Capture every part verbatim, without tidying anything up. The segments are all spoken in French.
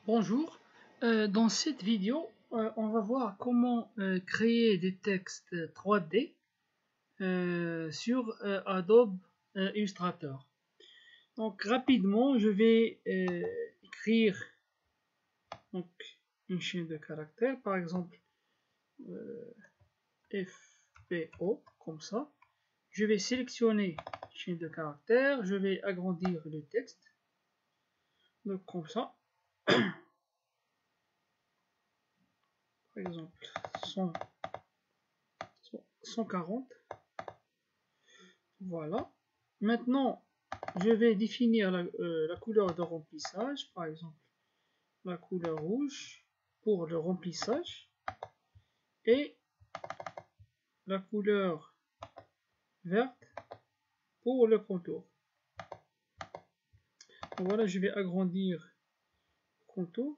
Bonjour, euh, dans cette vidéo, euh, on va voir comment euh, créer des textes trois D euh, sur euh, Adobe euh, Illustrator. Donc rapidement, je vais euh, écrire donc, une chaîne de caractères, par exemple euh, F P O, comme ça. Je vais sélectionner chaîne de caractères, je vais agrandir le texte, donc comme ça. Par exemple, cent quarante. Voilà. Maintenant, je vais définir la, euh, la couleur de remplissage, par exemple la couleur rouge pour le remplissage et la couleur verte pour le contour. Donc voilà, je vais agrandir le contour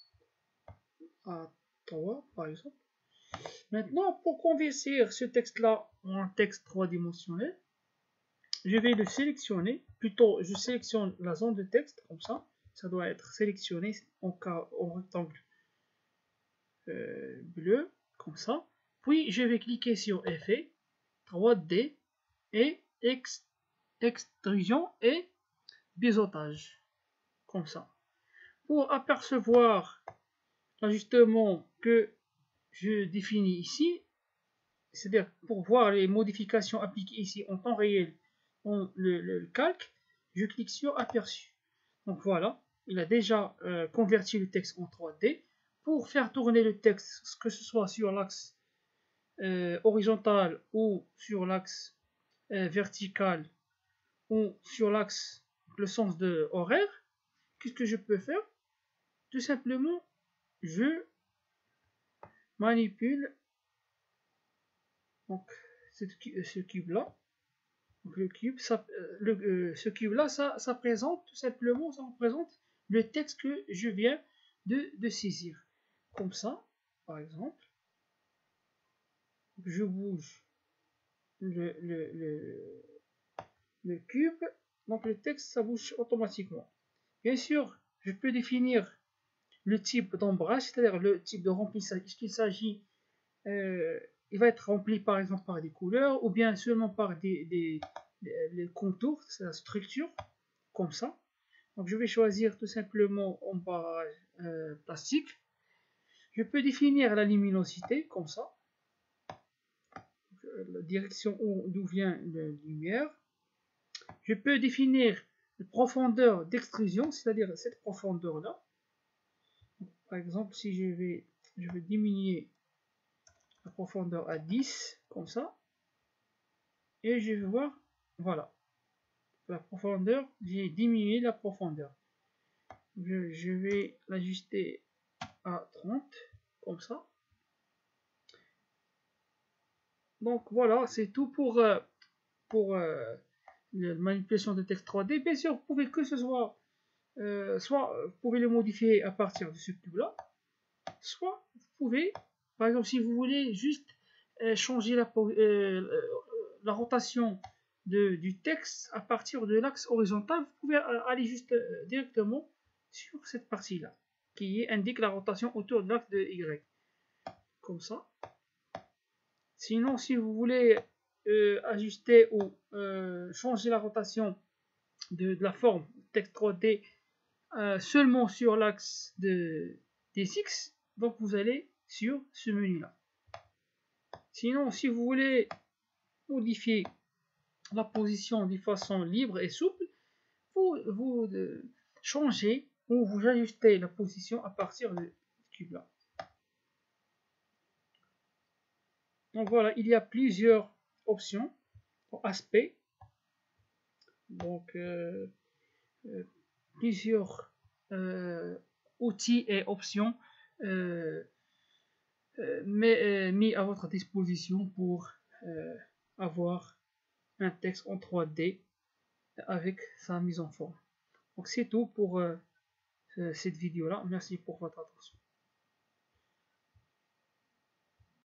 à trois par exemple. Maintenant, pour convertir ce texte-là en texte trois-dimensionnel, je vais le sélectionner, plutôt je sélectionne la zone de texte comme ça, ça doit être sélectionné en, en rectangle euh, bleu, comme ça. Puis je vais cliquer sur Effet, trois D et ex, Extrusion et Biseautage, comme ça. Pour apercevoir l'ajustement que je définis ici, c'est-à-dire pour voir les modifications appliquées ici en temps réel dans le, le, le calque, je clique sur Aperçu. Donc voilà, il a déjà euh, converti le texte en trois D. Pour faire tourner le texte, que ce soit sur l'axe euh, horizontal ou sur l'axe euh, vertical ou sur l'axe, le sens de horaire, qu'est-ce que je peux faire? Tout simplement, je manipule donc, ce cube-là. Donc le cube, ça, le, euh, ce cube-là, ça, ça présente tout simplement, ça représente le texte que je viens de, de saisir. Comme ça, par exemple, je bouge le, le, le, le cube, donc le texte, ça bouge automatiquement. Bien sûr, je peux définir le type d'embrase, c'est-à-dire le type de remplissage. Est-ce qu'il s'agit, euh, il va être rempli par exemple par des couleurs ou bien seulement par des, des, des les contours, c'est la structure, comme ça. Donc je vais choisir tout simplement embrase euh, plastique. Je peux définir la luminosité, comme ça. La direction d'où vient la lumière. Je peux définir la profondeur d'extrusion, c'est-à-dire cette profondeur-là. Par exemple, si je vais, je vais diminuer la profondeur à dix, comme ça, et je vais voir, voilà, la profondeur, j'ai diminué la profondeur. Je, je vais l'ajuster à trente, comme ça. Donc voilà, c'est tout pour, euh, pour euh, la manipulation de texte trois D. Bien sûr, vous pouvez que ce soit, euh, soit vous pouvez le modifier à partir de ce cube-là, soit vous pouvez, par exemple, si vous voulez juste euh, changer la, euh, la rotation de, du texte à partir de l'axe horizontal, vous pouvez aller juste euh, directement sur cette partie-là, qui indique la rotation autour de l'axe de Y. Comme ça. Sinon, si vous voulez euh, ajuster ou euh, changer la rotation de, de la forme texte trois D euh, seulement sur l'axe de, des X, donc vous allez sur ce menu-là. Sinon, si vous voulez modifier la position de façon libre et souple, vous, vous euh, changez ou vous ajustez la position à partir de ce cube-là. Donc voilà, il y a plusieurs options pour aspect. Donc euh, euh, plusieurs euh, outils et options euh, euh, mais, euh, mis à votre disposition pour euh, avoir un texte en trois D avec sa mise en forme. Donc c'est tout pour euh, cette vidéo là. Merci pour votre attention.